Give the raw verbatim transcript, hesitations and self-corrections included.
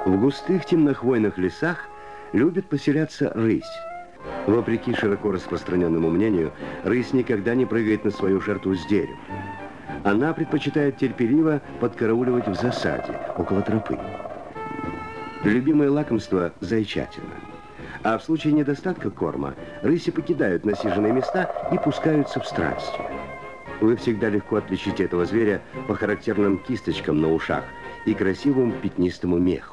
В густых темнохвойных лесах любит поселяться рысь. Вопреки широко распространенному мнению, рысь никогда не прыгает на свою жертву с дерева. Она предпочитает терпеливо подкарауливать в засаде, около тропы. Любимое лакомство – зайчатина. А в случае недостатка корма, рыси покидают насиженные места и пускаются в странствие. Вы всегда легко отличите этого зверя по характерным кисточкам на ушах и красивому пятнистому меху.